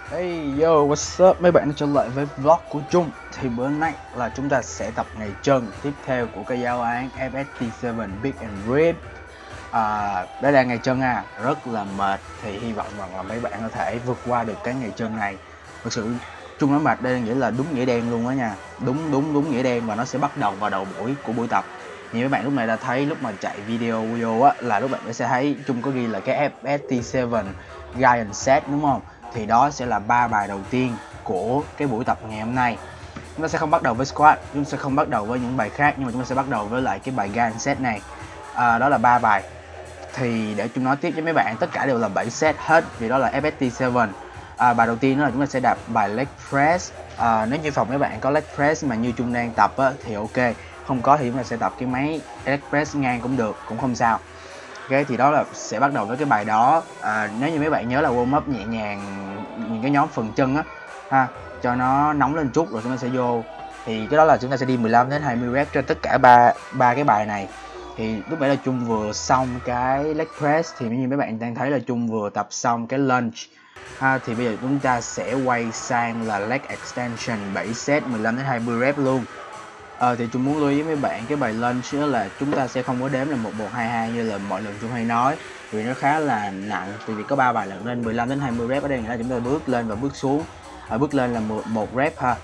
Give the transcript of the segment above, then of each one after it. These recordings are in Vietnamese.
Hey yo, what's up mấy bạn đã trở lại với vlog của Trung. Thì bữa nay là chúng ta sẽ tập ngày chân tiếp theo của cái giáo án FST7 Big and Rip. Đây là ngày chân rất là mệt. Thì hy vọng rằng là mấy bạn có thể vượt qua được cái ngày chân này. Thực sự Trung nói mệt đây nghĩa là đúng nghĩa đen luôn á nha. Đúng nghĩa đen, và nó sẽ bắt đầu vào đầu buổi của buổi tập. Như mấy bạn lúc này đã thấy lúc mà chạy video á, là lúc bạn sẽ thấy Trung có ghi là cái FST7 Giant Set đúng không? Thì đó sẽ là 3 bài đầu tiên của cái buổi tập ngày hôm nay. Chúng ta sẽ không bắt đầu với squat, chúng ta sẽ không bắt đầu với những bài khác, nhưng mà chúng ta sẽ bắt đầu với lại cái bài Giant Set này. Đó là 3 bài. Thì để chúng nói tiếp với mấy bạn, tất cả đều là 7 set hết vì đó là FST7. Bài đầu tiên đó là chúng ta sẽ đạp bài leg press. Nếu như phòng mấy bạn có leg press mà như Trung đang tập thì ok, không có thì chúng ta sẽ tập cái máy leg press ngang cũng được, cũng không sao. Ok, thì đó là sẽ bắt đầu với cái bài đó. Nếu như mấy bạn nhớ là warm up nhẹ nhàng những cái nhóm phần chân cho nó nóng lên chút rồi chúng ta sẽ vô. Thì cái đó là chúng ta sẽ đi 15 đến 20 rep trên tất cả ba cái bài này. Thì lúc nãy là Trung vừa xong cái leg press, thì như mấy bạn đang thấy là Trung vừa tập xong cái lunge thì bây giờ chúng ta sẽ quay sang là leg extension 7 set 15 đến 20 rep luôn. Thì Trung muốn lưu ý với mấy bạn cái bài lunge đó là chúng ta sẽ không có đếm là 1122 như là mọi lần Trung hay nói, vì nó khá là nặng, vì có 3 bài lần lên 15 đến 20 rep. Ở đây nghĩa là chúng ta bước lên và bước xuống. Bước lên là một rep ha.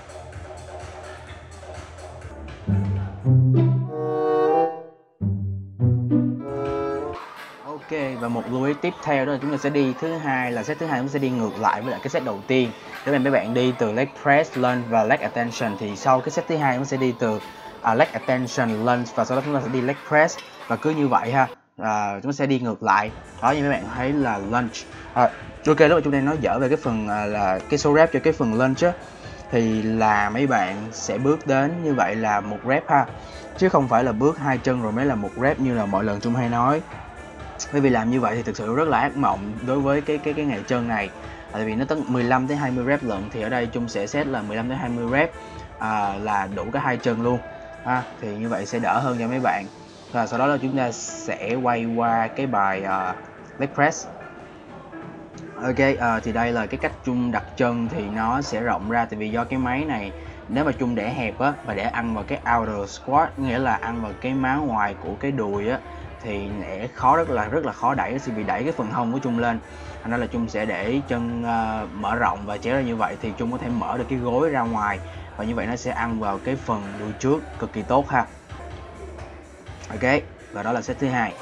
Ok, và một lưu ý tiếp theo đó là chúng ta sẽ đi thứ hai, là set thứ hai chúng ta sẽ đi ngược lại với lại cái set đầu tiên. Để mà mấy bạn đi từ leg press, lunge và leg extension, thì sau cái set thứ hai chúng ta sẽ đi từ leg extension, lunge và sau đó chúng ta sẽ đi leg press, và cứ như vậy ha. Chúng ta sẽ đi ngược lại. Đó, như mấy bạn thấy là lunge. Ok, lúc mà chúng ta nói dở về cái phần là cái số rep cho cái phần lunge á, thì là mấy bạn sẽ bước đến như vậy là một rep ha, chứ không phải là bước hai chân rồi mới là một rep như là mọi lần Trung hay nói. Bởi vì làm như vậy thì thực sự rất là ác mộng đối với cái ngày chân này. Tại vì nó tới 15 đến 20 rep lận, thì ở đây Trung sẽ set là 15 đến 20 rep là đủ cả hai chân luôn thì như vậy sẽ đỡ hơn cho mấy bạn. Và sau đó là chúng ta sẽ quay qua cái bài leg press. Ok, thì đây là cái cách Trung đặt chân thì nó sẽ rộng ra, tại vì do cái máy này nếu mà Trung để hẹp á và để ăn vào cái outer squat, nghĩa là ăn vào cái má ngoài của cái đùi á, thì sẽ rất là khó đẩy, sẽ bị đẩy cái phần hông của Trung lên. Thành ra là Trung sẽ để chân mở rộng và chéo ra, như vậy thì Trung có thể mở được cái gối ra ngoài, và như vậy nó sẽ ăn vào cái phần đùi trước cực kỳ tốt ha. Ok, và đó là set thứ hai.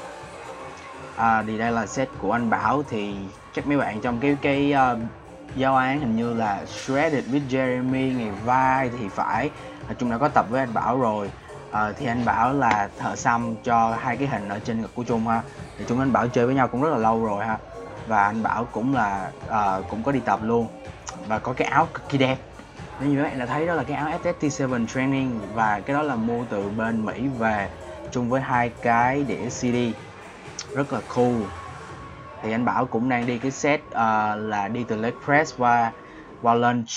Thì đây là set của anh Bảo. Thì chắc mấy bạn trong cái giáo án hình như là Shredded with Jeremy ngày vai thì phải, Trung đã có tập với anh Bảo rồi. Thì anh Bảo là thợ xăm cho hai cái hình ở trên ngực của Trung ha. Thì Trung với anh Bảo chơi với nhau cũng rất là lâu rồi ha, và anh Bảo cũng là cũng có đi tập luôn và có cái áo cực kỳ đẹp. Nếu như các bạn đã thấy, đó là cái áo FST7 Training, và cái đó là mua từ bên Mỹ về chung với hai cái đĩa CD rất là cool. Thì anh Bảo cũng đang đi cái set là đi từ leg press qua lunge.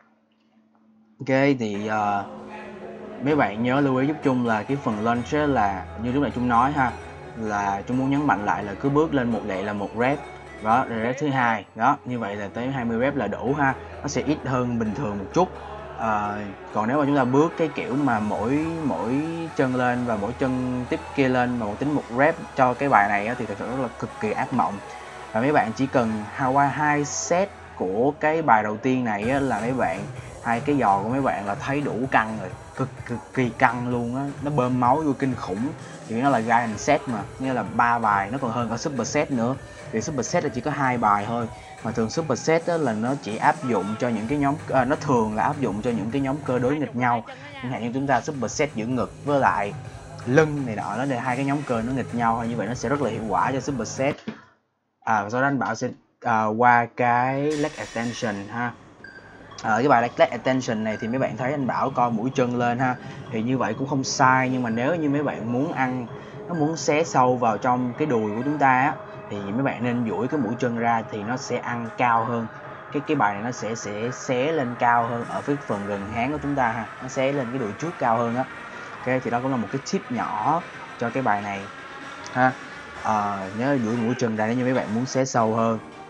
Ok, thì mấy bạn nhớ lưu ý giúp Trung là cái phần lunge là như lúc nãy Trung nói ha, là Trung muốn nhấn mạnh lại là cứ bước lên một đậy là một rep. Đó, rồi rep thứ hai đó, như vậy là tới 20 rep là đủ ha. Nó sẽ ít hơn bình thường một chút. Còn nếu mà chúng ta bước cái kiểu mà mỗi chân lên và mỗi chân tiếp kia lên mà tính một rep cho cái bài này thì thật sự rất là cực kỳ ác mộng. Và mấy bạn chỉ cần qua hai set của cái bài đầu tiên này là mấy bạn, hai cái giò của mấy bạn là thấy đủ căng rồi, cực kỳ căng luôn á, nó bơm máu vô kinh khủng. Thì nó là Giant Set mà, nghĩa là 3 bài, nó còn hơn cả Super Set nữa. Thì Super Set là chỉ có 2 bài thôi, mà thường Super Set là nó chỉ áp dụng cho những cái nhóm nó thường là áp dụng cho những cái nhóm cơ đối nghịch nhau. Chẳng hạn như chúng ta Super Set giữ ngực với lại lưng này nọ, nó để hai cái nhóm cơ nó nghịch nhau, như vậy nó sẽ rất là hiệu quả cho Super Set. Sau đó anh Bảo sẽ qua cái leg extension ha. Cái bài leg extension này thì mấy bạn thấy anh Bảo co mũi chân lên ha, thì như vậy cũng không sai, nhưng mà nếu như mấy bạn muốn xé sâu vào trong cái đùi của chúng ta thì mấy bạn nên duỗi cái mũi chân ra, thì nó sẽ ăn cao hơn. Cái bài này nó sẽ xé lên cao hơn ở phía phần gần háng của chúng ta ha, nó xé lên cái đùi trước cao hơn á. Ok, thì đó cũng là một cái tip nhỏ cho cái bài này ha. Nhớ duỗi mũi chân ra nếu như mấy bạn muốn xé sâu hơn.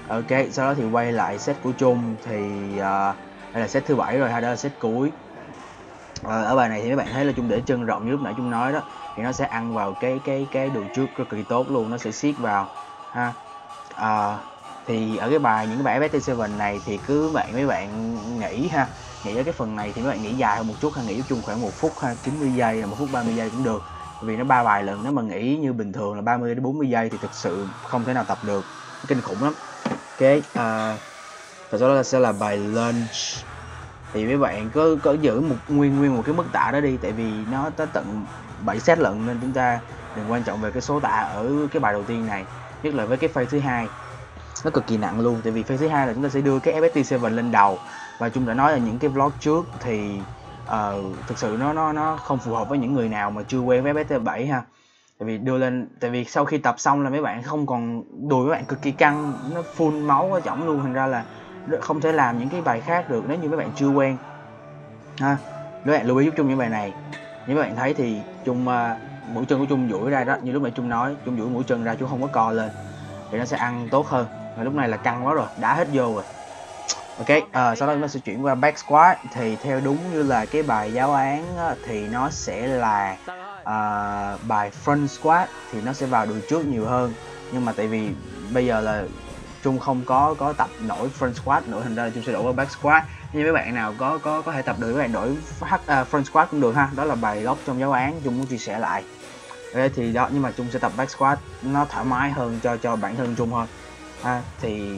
Ok, sau đó thì quay lại set của Trung thì đây là set thứ 7 rồi ha, đó là set cuối. Ở bài này thì các bạn thấy là Trung để chân rộng như lúc nãy Trung nói đó, thì nó sẽ ăn vào cái đường trước rất kỳ tốt luôn, nó sẽ siết vào ha. Thì ở cái bài những cái bài FST7 này thì cứ mấy bạn nghĩ ha, nghĩ ở cái phần này thì mấy bạn nghĩ dài hơn một chút ha, nghĩ chung khoảng 1 phút ha, 90 giây là 1 phút 30 giây cũng được, vì nó 3 bài lần. Nếu mà nghĩ như bình thường là 30 đến 40 giây thì thực sự không thể nào tập được, kinh khủng lắm. Ok, và sau đó sẽ là bài lunch. Thì mấy bạn có giữ nguyên một cái mức tạ đó đi, tại vì nó tới tận 7 set lận nên chúng ta đừng quan trọng về cái số tạ ở cái bài đầu tiên này, nhất là với cái phase thứ hai nó cực kỳ nặng luôn. Tại vì phase thứ hai là chúng ta sẽ đưa cái FST7 lên đầu, và Trung đã nói là những cái vlog trước thì thực sự nó không phù hợp với những người nào mà chưa quen với FST7 ha. Tại vì sau khi tập xong là mấy bạn không còn, đùi mấy bạn cực kỳ căng, nó full máu ở chỏng luôn, thành ra là không thể làm những cái bài khác được nếu như mấy bạn chưa quen ha. Mấy bạn lưu ý giúp Trung những bài này. Như các bạn thấy thì Trung mũi chân của Trung duỗi ra đó, như lúc nãy Trung nói, Trung duỗi mũi chân ra, Trung không có co lên thì nó sẽ ăn tốt hơn. Và lúc này là căng quá rồi, đã hết vô rồi. Ok, sau đó chúng ta sẽ chuyển qua back squat. Thì theo đúng như là cái bài giáo án á, thì nó sẽ là bài front squat thì nó sẽ vào đùi trước nhiều hơn, nhưng mà tại vì bây giờ là Trung không có tập nổi front squat nữa, thành ra là Trung sẽ đổi qua back squat. Nhưng mấy bạn nào có thể tập được, mấy bạn đổi front squat cũng được ha, đó là bài gốc trong giáo án Trung muốn chia sẻ lại. Okay, thì đó, nhưng mà Trung sẽ tập back squat nó thoải mái hơn cho bản thân Trung thôi ha. Thì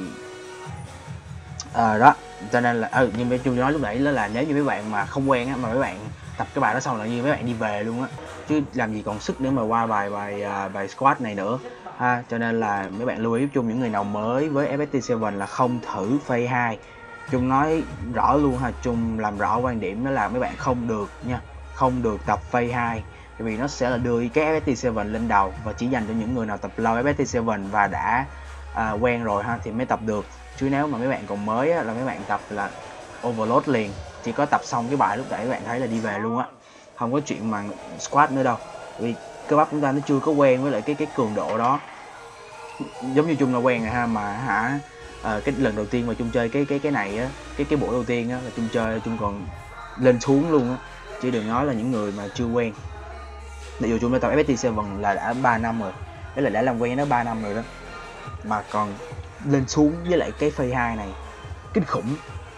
đó, cho nên là nhưng mà Trung nói lúc nãy là nếu như mấy bạn mà không quen á, mà mấy bạn tập cái bài đó xong là như mấy bạn đi về luôn á, chứ làm gì còn sức để mà qua bài squat này nữa ha. Cho nên là mấy bạn lưu ý giúp Trung, những người nào mới với FST7 là không thử phase 2. Trung nói rõ luôn ha, Trung làm rõ quan điểm đó là mấy bạn không được nha, không được tập phase 2, tại vì nó sẽ là đưa cái FST7 lên đầu và chỉ dành cho những người nào tập lâu FST7 và đã quen rồi ha thì mới tập được. Chứ nếu mà mấy bạn còn mới á, là mấy bạn tập là overload liền, chỉ có tập xong cái bài lúc nãy các bạn thấy là đi về luôn á, không có chuyện mà squat nữa đâu, vì cơ bắp chúng ta nó chưa có quen với lại cái cường độ đó. Giống như Trung là quen rồi ha, mà hả cái lần đầu tiên mà Trung chơi cái này á, cái buổi đầu tiên á là Trung chơi Trung còn lên xuống luôn á, chứ đừng nói là những người mà chưa quen. Ví dụ Trung đã tập FST7 là đã 3 năm rồi, đấy là đã làm quen nó 3 năm rồi đó, mà còn lên xuống với lại cái phase 2 này kinh khủng.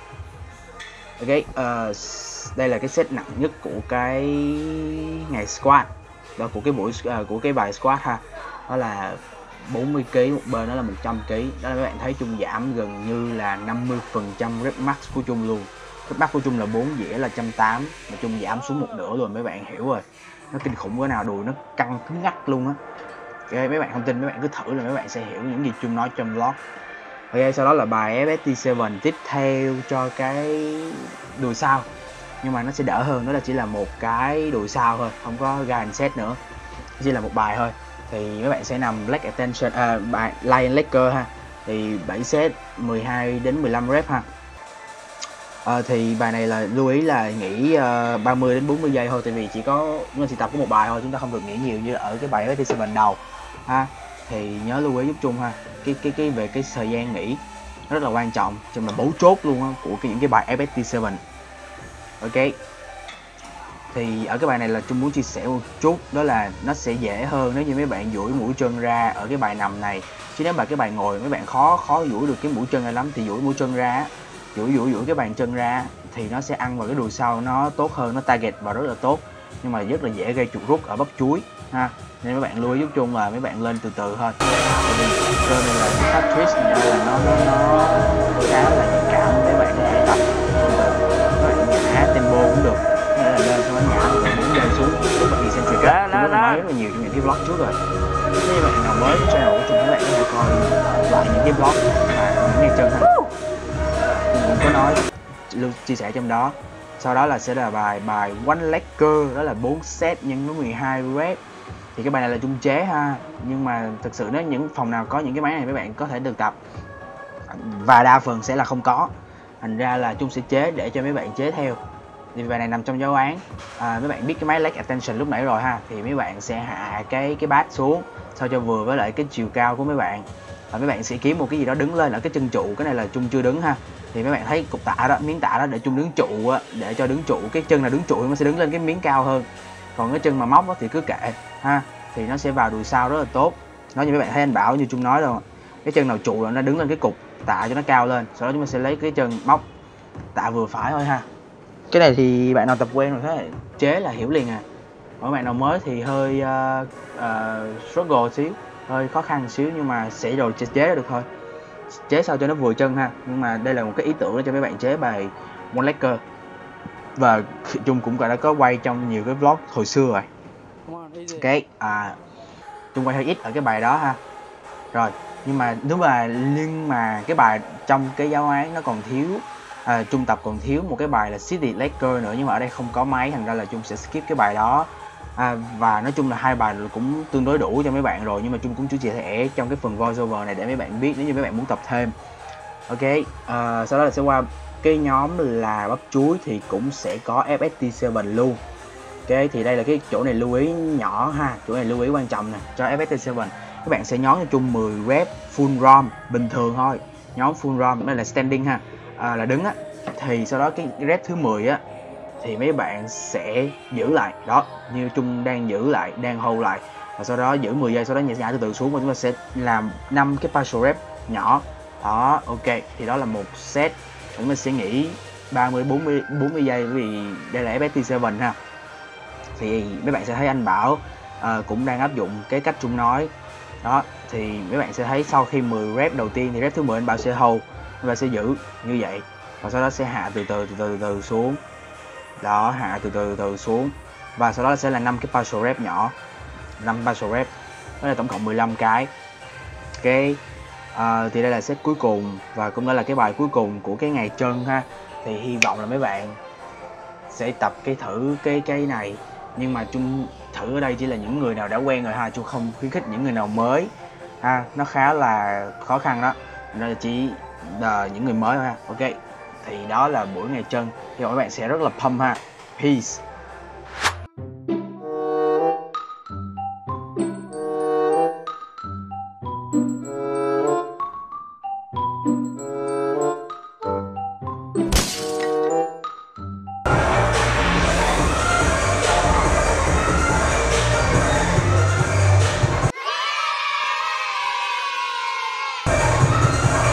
Ok, đây là cái set nặng nhất của cái ngày squat đó, của cái buổi của cái bài squat ha, đó là 40 kg một bên, đó là 100 kg. Đó là các bạn thấy Trung giảm gần như là 50% rep max của Trung luôn. Rep max của Trung là 4 dĩa là 180, mà Trung giảm xuống một nửa rồi, mấy bạn hiểu rồi nó kinh khủng cỡ nào, đùi nó căng cứng ngắc luôn á. Ok, mấy bạn không tin mấy bạn cứ thử là mấy bạn sẽ hiểu những gì Trung nói trong vlog. Ok, sau đó là bài FST7 tiếp theo cho cái đùi sau, nhưng mà nó sẽ đỡ hơn, đó là chỉ là một cái đùi sau thôi, không có guide set nữa, chỉ là một bài thôi. Thì mấy bạn sẽ nằm leg extension, bài lion legger ha, thì 7 set 12 đến 15 rep ha. Thì bài này là lưu ý là nghỉ 30 đến 40 giây thôi, tại vì nó chỉ tập có một bài thôi, chúng ta không được nghỉ nhiều như ở cái bài FST7 đầu ha. Thì nhớ lưu ý giúp Trung ha, cái về cái thời gian nghỉ rất là quan trọng, trong là mấu chốt luôn á của những cái bài FST7. Ok, thì ở cái bài này là Trung muốn chia sẻ một chút, đó là nó sẽ dễ hơn nếu như mấy bạn duỗi mũi chân ra ở cái bài nằm này, chứ nếu mà cái bài ngồi mấy bạn khó duỗi được cái mũi chân này lắm. Thì duỗi mũi chân ra, duỗi cái bàn chân ra thì nó sẽ ăn vào cái đùi sau nó tốt hơn, nó target vào rất là tốt, nhưng mà rất là dễ gây chuột rút ở bắp chuối ha. Nên mấy bạn lưu ý giúp Trung là mấy bạn lên từ từ thôi, cho nên là cái pháp twist này là nó khá là nhạy cảm, mấy bạn có thể tập từ từ, các bạn nhả tempo cũng được, nghĩa là lên xong nó nhả từ 4 giây xuống, lúc mà eccentric á Trung nói rất là nhiều trong những cái vlog trước rồi. Nếu như bạn nào mới với channel của Trung, các bạn có thể coi lại những cái vlog mà những ngày chân ha, Trung cũng có nói chia sẻ trong đó. Sau đó là sẽ là bài one legger, đó là 4 set nhân với 12 rep. Thì cái bài này là Trung chế ha, nhưng mà thực sự nếu những phòng nào có những cái máy này mấy bạn có thể được tập, và đa phần sẽ là không có, thành ra là Trung sẽ chế để cho mấy bạn chế theo. Thì bài này nằm trong giáo án, mấy bạn biết cái máy leg extension lúc nãy rồi ha, thì mấy bạn sẽ hạ cái bát xuống sao cho vừa với lại cái chiều cao của mấy bạn và mấy bạn sẽ kiếm một cái gì đó đứng lên ở cái chân trụ. Cái này là Chung chưa đứng ha, thì mấy bạn thấy cục tạ đó, miếng tạ đó để Chung đứng trụ á, để cho đứng trụ, cái chân nào đứng trụ nó sẽ đứng lên cái miếng cao hơn, còn cái chân mà móc thì cứ kệ ha, thì nó sẽ vào đùi sau rất là tốt. Nó như mấy bạn thấy anh Bảo như Chung nói đâu, cái chân nào trụ là nó đứng lên cái cục tạ cho nó cao lên, sau đó chúng ta sẽ lấy cái chân móc tạ vừa phải thôi ha. Cái này thì bạn nào tập quen rồi thế chế là hiểu liền à, còn bạn nào mới thì hơi struggle xíu, hơi khó khăn xíu, nhưng mà sẽ rồi chế ra được thôi, chế sao cho nó vừa chân ha. Nhưng mà đây là một cái ý tưởng để cho mấy bạn chế bài one legger, và Chung cũng đã có quay trong nhiều cái vlog hồi xưa rồi. Ok, Chung quay hơi ít ở cái bài đó ha. Rồi, nhưng mà cái bài trong cái giáo án nó còn thiếu, Chung tập còn thiếu một cái bài là city legger nữa, nhưng mà ở đây không có máy, thành ra là Chung sẽ skip cái bài đó. Và nói chung là hai bài cũng tương đối đủ cho mấy bạn rồi, nhưng mà Chung cũng chỉ chia sẻ trong cái phần voiceover này để mấy bạn biết nếu như mấy bạn muốn tập thêm. Ok, sau đó là sẽ qua cái nhóm là bắp chuối thì cũng sẽ có FST7 luôn. Ok, thì đây là cái chỗ này lưu ý nhỏ ha, chỗ này lưu ý quan trọng nè, cho FST7 các bạn sẽ nhón cho Chung 10 rep full ROM bình thường thôi, nhóm full ROM, đây là standing ha, là đứng á, thì sau đó cái rep thứ 10 á thì mấy bạn sẽ giữ lại đó, như Chung đang giữ lại, đang hold lại, và sau đó giữ 10 giây, sau đó nhảy từ từ xuống, và chúng ta sẽ làm 5 cái partial rep nhỏ đó. Ok, thì đó là một set, chúng ta sẽ nghỉ 40 giây, bởi vì đây là FST7 ha. Thì mấy bạn sẽ thấy anh Bảo cũng đang áp dụng cái cách Chung nói đó, thì mấy bạn sẽ thấy sau khi 10 rep đầu tiên thì rep thứ 10 anh Bảo sẽ hold, anh Bảo sẽ giữ như vậy, và sau đó sẽ hạ từ từ xuống đó, hạ từ từ xuống, và sau đó sẽ là 5 cái partial rep nhỏ, 5 partial rep, đó là tổng cộng 15 cái. Ok, thì đây là set cuối cùng và cũng đã là cái bài cuối cùng của cái ngày chân ha. Thì hy vọng là mấy bạn sẽ tập thử cái này, nhưng mà Chung thử ở đây chỉ là những người nào đã quen rồi ha, Chung không khuyến khích những người nào mới ha, nó khá là khó khăn đó, nên là chỉ những người mới thôi ha. Ok, thì đó là buổi ngày chân, thì các bạn sẽ rất là pump ha. Peace.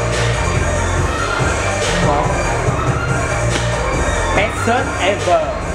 Best search ever.